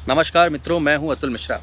नमस्कार मित्रों, मैं हूं अतुल मिश्रा।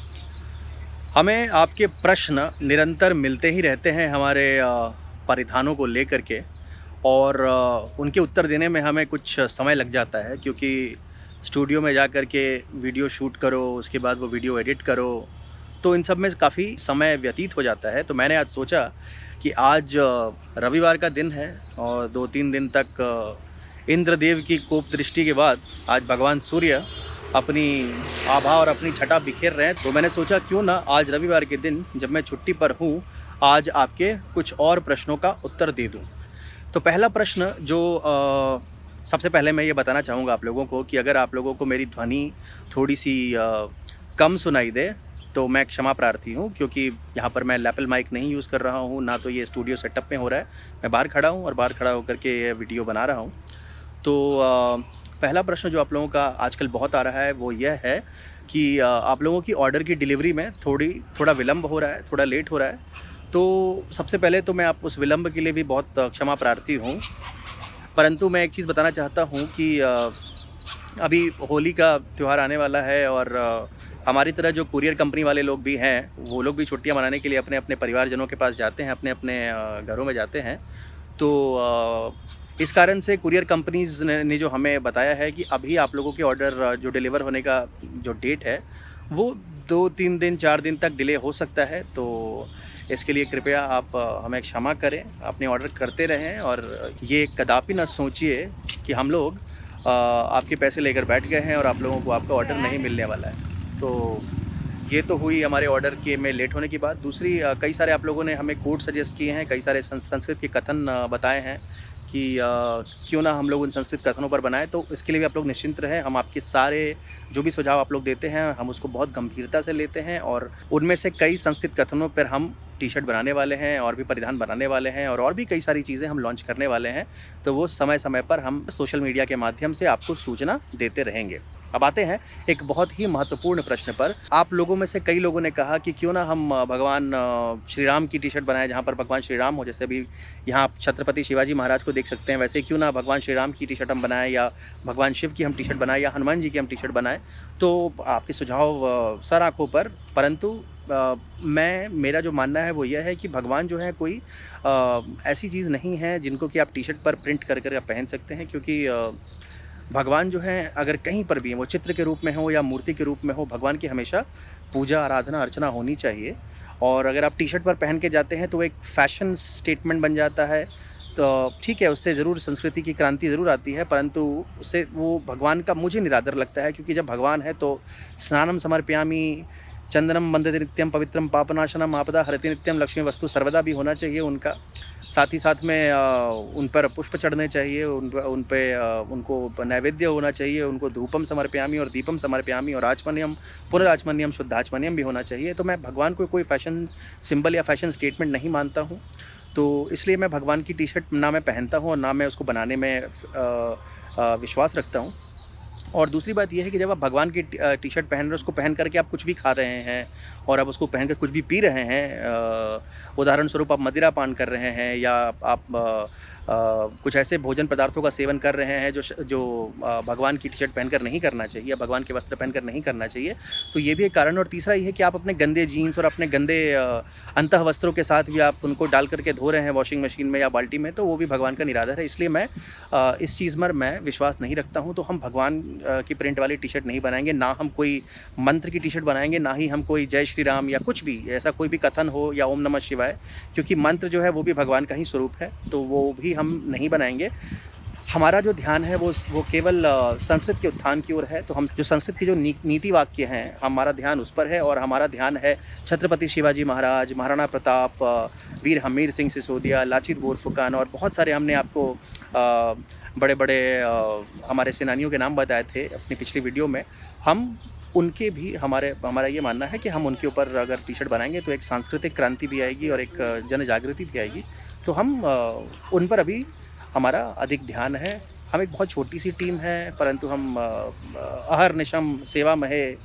हमें आपके प्रश्न निरंतर मिलते ही रहते हैं हमारे परिधानों को लेकर के और उनके उत्तर देने में हमें कुछ समय लग जाता है, क्योंकि स्टूडियो में जा कर के वीडियो शूट करो, उसके बाद वो वीडियो एडिट करो, तो इन सब में काफ़ी समय व्यतीत हो जाता है। तो मैंने आज सोचा कि आज रविवार का दिन है और 2-3 दिन तक इंद्रदेव की कोप दृष्टि के बाद आज भगवान सूर्य अपनी आभा और अपनी छटा बिखेर रहे हैं। तो मैंने सोचा क्यों ना आज रविवार के दिन जब मैं छुट्टी पर हूँ, आज आपके कुछ और प्रश्नों का उत्तर दे दूँ। तो पहला प्रश्न जो सबसे पहले मैं ये बताना चाहूँगा आप लोगों को कि अगर आप लोगों को मेरी ध्वनि थोड़ी-सी कम सुनाई दे तो मैं क्षमा प्रार्थी हूँ, क्योंकि यहाँ पर मैं लैपल माइक नहीं यूज़ कर रहा हूँ, ना तो ये स्टूडियो सेटअप में हो रहा है। मैं बाहर खड़ा हूँ और बाहर खड़ा होकर के ये वीडियो बना रहा हूँ। तो पहला प्रश्न जो आप लोगों का आजकल बहुत आ रहा है वो यह है कि आप लोगों की ऑर्डर की डिलीवरी में थोड़ा विलम्ब हो रहा है, थोड़ा लेट हो रहा है। तो सबसे पहले तो मैं आप उस विलम्ब के लिए भी बहुत क्षमा प्रार्थी हूँ। परंतु मैं एक चीज़ बताना चाहता हूँ कि अभी होली का त्यौहार आने वाला है और हमारी तरह जो कुरियर कंपनी वाले लोग भी हैं, वो लोग भी छुट्टियाँ मनाने के लिए अपने-अपने परिवारजनों के पास जाते हैं, अपने-अपने घरों में जाते हैं। तो इस कारण से कुरियर कंपनीज़ ने जो हमें बताया है कि अभी आप लोगों के ऑर्डर जो डिलीवर होने का जो डेट है, वो 2-3 दिन, 4 दिन तक डिले हो सकता है। तो इसके लिए कृपया आप हमें क्षमा करें, अपने ऑर्डर करते रहें और ये कदापि ना सोचिए कि हम लोग आपके पैसे लेकर बैठ गए हैं और आप लोगों को आपका ऑर्डर नहीं मिलने वाला है। तो ये तो हुई हमारे ऑर्डर के में लेट होने की बात। दूसरी, कई सारे आप लोगों ने हमें कोड सजेस्ट किए हैं, कई सारे संस्कृत के कथन बताए हैं कि क्यों ना हम लोग उन संस्कृत कथनों पर बनाएं। तो इसके लिए भी आप लोग निश्चिंत रहें, हम आपके सारे जो भी सुझाव आप लोग देते हैं हम उसको बहुत गंभीरता से लेते हैं और उनमें से कई संस्कृत कथनों पर हम टी-शर्ट बनाने वाले हैं और भी परिधान बनाने वाले हैं और भी कई सारी चीज़ें हम लॉन्च करने वाले हैं। तो वो समय-समय पर हम सोशल मीडिया के माध्यम से आपको सूचना देते रहेंगे। अब आते हैं एक बहुत ही महत्वपूर्ण प्रश्न पर। आप लोगों में से कई लोगों ने कहा कि क्यों ना हम भगवान श्री राम की टी-शर्ट बनाएं, जहां पर भगवान श्री राम हो। जैसे अभी यहाँ आप छत्रपति शिवाजी महाराज को देख सकते हैं, वैसे क्यों ना भगवान श्री राम की टी-शर्ट हम बनाएं या भगवान शिव की हम टी-शर्ट बनाएं या हनुमान जी की हम टी-शर्ट बनाएं। तो आपके सुझाव सर आँखों पर, परंतु मेरा जो मानना है वो यह है कि भगवान जो है कोई ऐसी चीज़ नहीं है जिनको कि आप टी-शर्ट पर प्रिंट कर कर आप पहन सकते हैं, क्योंकि भगवान जो हैं अगर कहीं पर भी वो चित्र के रूप में हो या मूर्ति के रूप में हो, भगवान की हमेशा पूजा, आराधना, अर्चना होनी चाहिए। और अगर आप टी-शर्ट पर पहन के जाते हैं तो एक फ़ैशन स्टेटमेंट बन जाता है। तो ठीक है, उससे ज़रूर संस्कृति की क्रांति ज़रूर आती है, परंतु उससे वो भगवान का मुझे निरादर लगता है। क्योंकि जब भगवान है तो स्नानम समर्पयामि, चंदनम वंदते नित्यम, पवित्रम पापनाशनम, आपदा हरति नित्यम, लक्ष्मी वस्तु सर्वदा भी होना चाहिए उनका। साथ ही साथ में उन पर पुष्प चढ़ने चाहिए, उन पे उनको नैवेद्य होना चाहिए, उनको धूपम समर्पयामि और दीपम समर्पयामि और आचमन्यम, पुनराचमन्यम, शुद्धाचमन्यम भी होना चाहिए। तो मैं भगवान को कोई फ़ैशन सिंबल या फ़ैशन स्टेटमेंट नहीं मानता हूँ। तो इसलिए मैं भगवान की टी-शर्ट ना मैं पहनता हूँ और ना मैं उसको बनाने में विश्वास रखता हूँ। और दूसरी बात ये है कि जब आप भगवान की टी-शर्ट पहन रहे हो, उसको पहन करके आप कुछ भी खा रहे हैं और आप उसको पहनकर कुछ भी पी रहे हैं, उदाहरण स्वरूप आप मदिरा पान कर रहे हैं या आप कुछ ऐसे भोजन पदार्थों का सेवन कर रहे हैं जो भगवान की टी-शर्ट पहनकर नहीं करना चाहिए या भगवान के वस्त्र पहनकर नहीं करना चाहिए, तो ये भी एक कारण। और तीसरा ये है कि आप अपने गंदे जीन्स और अपने गंदे अंतः वस्त्रों के साथ भी आप उनको डाल करके धो रहे हैं वॉशिंग मशीन में या बाल्टी में, तो वो भी भगवान का निरादर है। इसलिए मैं इस चीज़ पर मैं विश्वास नहीं रखता हूँ। तो हम भगवान की प्रिंट वाली टी-शर्ट नहीं बनाएंगे, ना हम कोई मंत्र की टी-शर्ट बनाएंगे, ना ही हम कोई जय श्री राम या कुछ भी ऐसा कोई भी कथन हो या ओम नमः शिवाय, क्योंकि मंत्र जो है वो भी भगवान का ही स्वरूप है, तो वो भी हम नहीं बनाएंगे। हमारा जो ध्यान है वो केवल संस्कृत के उत्थान की ओर है। तो हम जो संस्कृत की जो नीति वाक्य हैं, हमारा ध्यान उस पर है और हमारा ध्यान है छत्रपति शिवाजी महाराज, महाराणा प्रताप, वीर हमीर सिंह सिसोदिया, लाचित बोरफुकन और बहुत सारे हमने आपको बड़े-बड़े हमारे सेनानियों के नाम बताए थे अपनी पिछली वीडियो में। हम उनके भी हमारा ये मानना है कि हम उनके ऊपर अगर टी-शर्ट बनाएंगे तो एक सांस्कृतिक क्रांति भी आएगी और एक जन जागृति भी आएगी। तो हम उन पर अभी हमारा अधिक ध्यान है। हम एक बहुत छोटी सी टीम है, परंतु हम अहर्निशम सेवा महे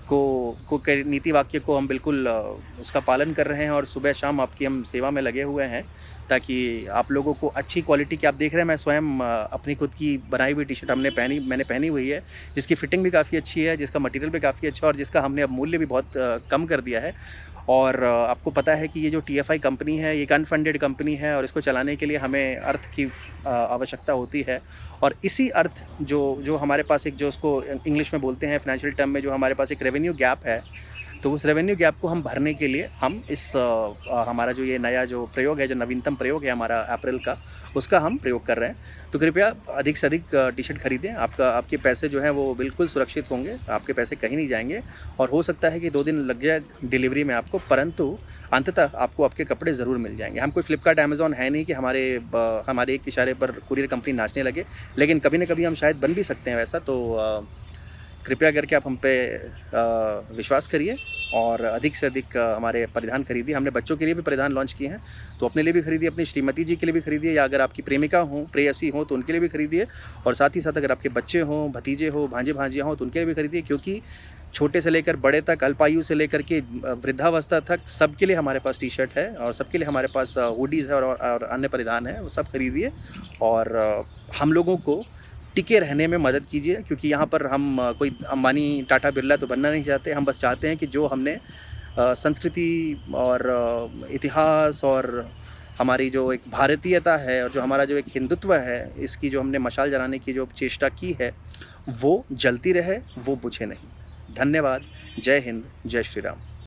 नीति वाक्य को हम बिल्कुल उसका पालन कर रहे हैं और सुबह शाम आपकी हम सेवा में लगे हुए हैं, ताकि आप लोगों को अच्छी क्वालिटी की, आप देख रहे हैं मैं स्वयं अपनी खुद की बनाई हुई टी-शर्ट मैंने पहनी हुई है, जिसकी फिटिंग भी काफ़ी अच्छी है, जिसका मटेरियल भी काफ़ी अच्छा है और जिसका हमने अब मूल्य भी बहुत कम कर दिया है। और आपको पता है कि ये जो TFI कंपनी है, ये एक अनफंडेड कंपनी है और इसको चलाने के लिए हमें अर्थ की आवश्यकता होती है। और इसी अर्थ जो हमारे पास एक, जो उसको इंग्लिश में बोलते हैं फाइनेंशियल टर्म में, जो हमारे पास एक रेवेन्यू गैप है, तो उस रेवेन्यू गैप को हम भरने के लिए हम इस हमारा जो ये नया जो प्रयोग है, जो नवीनतम प्रयोग है हमारा अप्रैल का, उसका हम प्रयोग कर रहे हैं। तो कृपया अधिक से अधिक टी-शर्ट खरीदें। आपके पैसे जो हैं वो बिल्कुल सुरक्षित होंगे, आपके पैसे कहीं नहीं जाएंगे और हो सकता है कि 2 दिन लग जाए डिलीवरी में आपको, परंतु अंततः आपको आपके कपड़े ज़रूर मिल जाएंगे। हम कोई फ्लिपकार्ट, अमेज़ॉन है नहीं कि हमारे एक इशारे पर कुरियर कंपनी नाचने लगे, लेकिन कभी न कभी हम शायद बन भी सकते हैं वैसा। तो कृपया करके आप हम पे विश्वास करिए और अधिक से अधिक हमारे परिधान खरीदिए। हमने बच्चों के लिए भी परिधान लॉन्च किए हैं, तो अपने लिए भी खरीदिए, अपनी श्रीमती जी के लिए भी खरीदिए, या अगर आपकी प्रेमिका हो, प्रेयसी हो तो उनके लिए भी खरीदिए, और साथ ही साथ अगर आपके बच्चे हों, भतीजे हो, भांजे भांजियाँ हों तो उनके लिए भी खरीदिए, क्योंकि छोटे से लेकर बड़े तक, अल्पायु से लेकर के वृद्धावस्था तक सबके लिए हमारे पास टी-शर्ट है और सबके लिए हमारे पास हुडीज़ है और अन्य परिधान है, वो सब खरीदिए और हम लोगों को टिके रहने में मदद कीजिए। क्योंकि यहाँ पर हम कोई अंबानी, टाटा, बिरला तो बनना नहीं चाहते। हम बस चाहते हैं कि जो हमने संस्कृति और इतिहास और हमारी जो एक भारतीयता है और जो हमारा जो एक हिंदुत्व है, इसकी जो हमने मशाल जलाने की जो चेष्टा की है, वो जलती रहे, वो बुझे नहीं। धन्यवाद। जय हिंद, जय श्री राम।